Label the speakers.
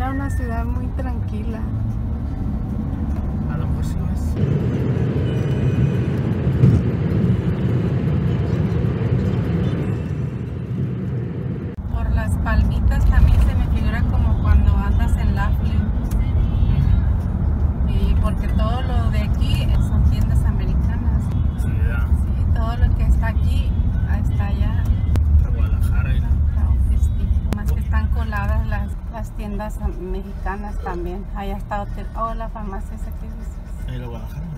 Speaker 1: era una ciudad muy tranquila.
Speaker 2: A lo mejor sí lo es.
Speaker 1: Por las palmitas también se me figura como cuando andas en Laughlin. Y porque todo lo de aquí son tiendas americanas.
Speaker 2: Sí, ya.
Speaker 1: Sí, todo lo que está aquí, está allá.
Speaker 2: A Guadalajara y
Speaker 1: Más que están coladas las tiendas mexicanas también. Allá está hotel. Oh, la farmacia esa que dices.
Speaker 2: ahí la Guadalajara.